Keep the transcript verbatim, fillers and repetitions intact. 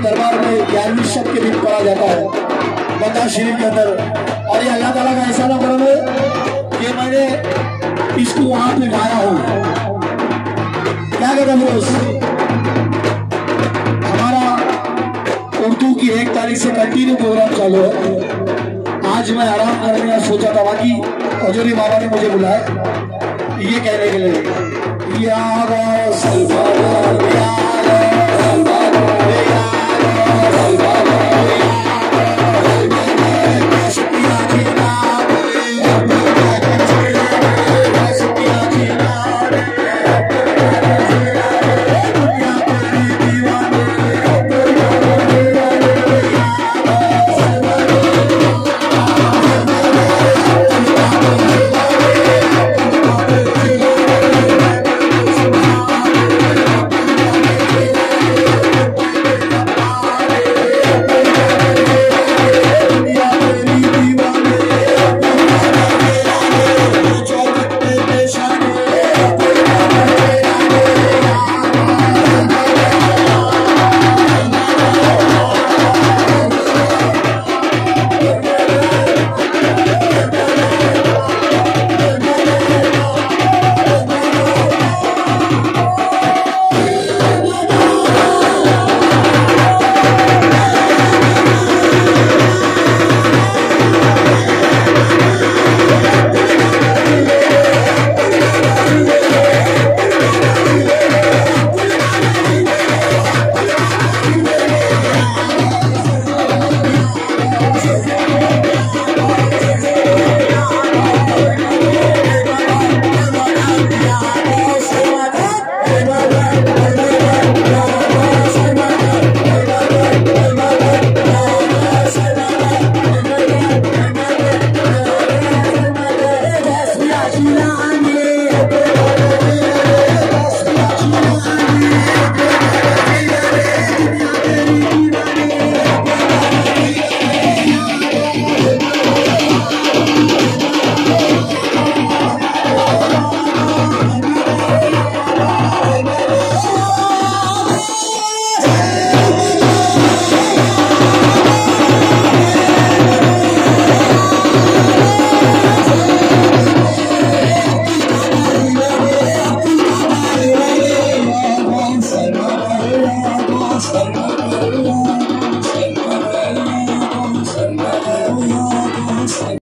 दरबार में ग्यारहवीं शब के दिन पढ़ा जाता है मक्का शरीफ के अंदर। और ये अल्लाह ताला का ऐसा ना करम है कि मैंने इसको वहां पे गाया हूँ। क्या कहते हैं, हमारा उर्दू की एक तारीख से कंटिन्यू प्रोग्राम चालू है। आज मैं आराम करने का सोचा था, बाकी हजूरी बाबा ने मुझे बुलाया ये कहने के लिए, या